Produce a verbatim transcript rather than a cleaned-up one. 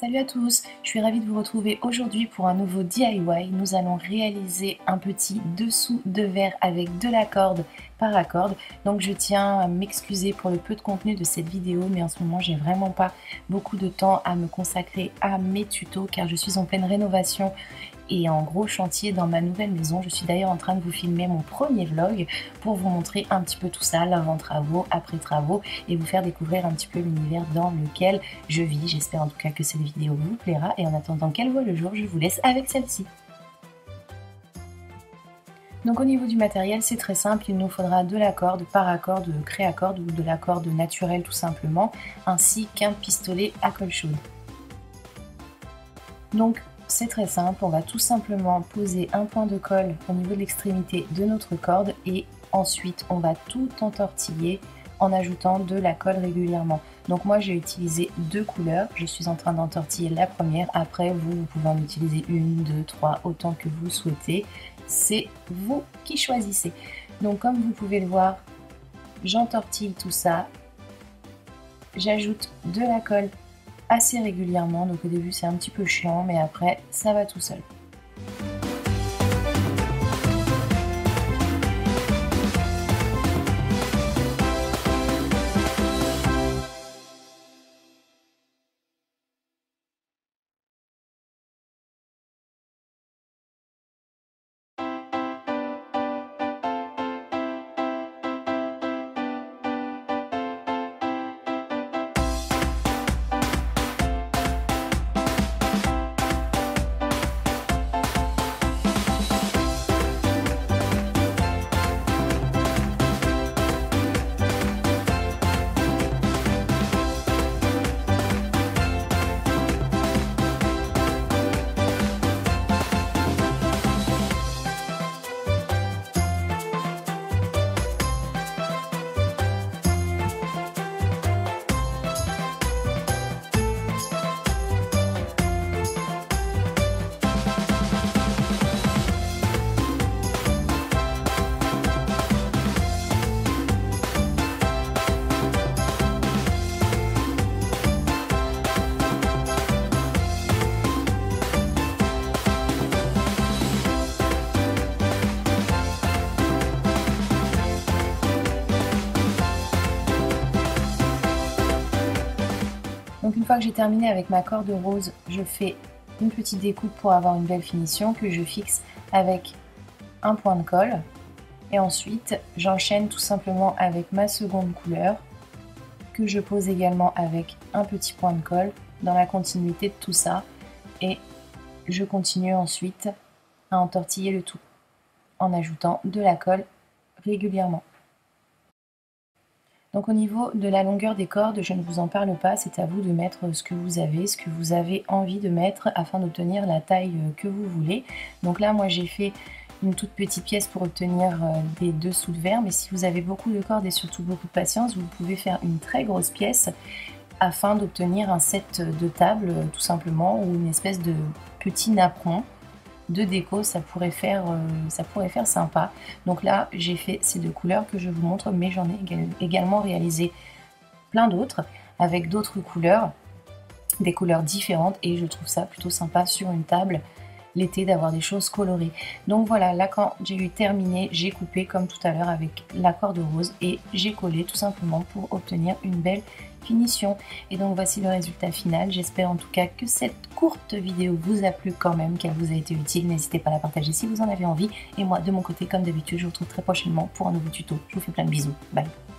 Salut à tous, je suis ravie de vous retrouver aujourd'hui pour un nouveau D I Y. Nous allons réaliser un petit dessous de verre avec de la corde paracorde. Donc je tiens à m'excuser pour le peu de contenu de cette vidéo, mais en ce moment j'ai vraiment pas beaucoup de temps à me consacrer à mes tutos car je suis en pleine rénovation et en gros chantier dans ma nouvelle maison. Je suis d'ailleurs en train de vous filmer mon premier vlog pour vous montrer un petit peu tout ça, l'avant travaux, après travaux, et vous faire découvrir un petit peu l'univers dans lequel je vis. J'espère en tout cas que cette vidéo vous plaira, et en attendant qu'elle voie le jour, je vous laisse avec celle-ci. Donc au niveau du matériel, c'est très simple, il nous faudra de la corde, paracorde, créacorde ou de la corde naturelle tout simplement, ainsi qu'un pistolet à colle chaude. Donc c'est très simple, on va tout simplement poser un point de colle au niveau de l'extrémité de notre corde et ensuite on va tout entortiller en ajoutant de la colle régulièrement. Donc moi j'ai utilisé deux couleurs, je suis en train d'entortiller la première, après vous, vous pouvez en utiliser une, deux, trois, autant que vous souhaitez, c'est vous qui choisissez. Donc comme vous pouvez le voir, j'entortille tout ça, j'ajoute de la colle assez régulièrement, donc au début c'est un petit peu chiant, mais après ça va tout seul. Donc une fois que j'ai terminé avec ma corde rose, je fais une petite découpe pour avoir une belle finition que je fixe avec un point de colle. Et ensuite, j'enchaîne tout simplement avec ma seconde couleur que je pose également avec un petit point de colle dans la continuité de tout ça. Et je continue ensuite à entortiller le tout en ajoutant de la colle régulièrement. Donc au niveau de la longueur des cordes, je ne vous en parle pas, c'est à vous de mettre ce que vous avez, ce que vous avez envie de mettre afin d'obtenir la taille que vous voulez. Donc là, moi j'ai fait une toute petite pièce pour obtenir des dessous de verre, mais si vous avez beaucoup de cordes et surtout beaucoup de patience, vous pouvez faire une très grosse pièce afin d'obtenir un set de table tout simplement, ou une espèce de petit napperon de déco. Ça pourrait faire euh, ça pourrait faire sympa. Donc là j'ai fait ces deux couleurs que je vous montre, mais j'en ai également réalisé plein d'autres avec d'autres couleurs, des couleurs différentes, et je trouve ça plutôt sympa sur une table l'été d'avoir des choses colorées. Donc voilà, là quand j'ai eu terminé, j'ai coupé comme tout à l'heure avec la corde rose et j'ai collé tout simplement pour obtenir une belle finition. Et donc voici le résultat final. J'espère en tout cas que cette courte vidéo vous a plu quand même, qu'elle vous a été utile. N'hésitez pas à la partager si vous en avez envie. Et moi de mon côté, comme d'habitude, je vous retrouve très prochainement pour un nouveau tuto. Je vous fais plein de bisous. Bye.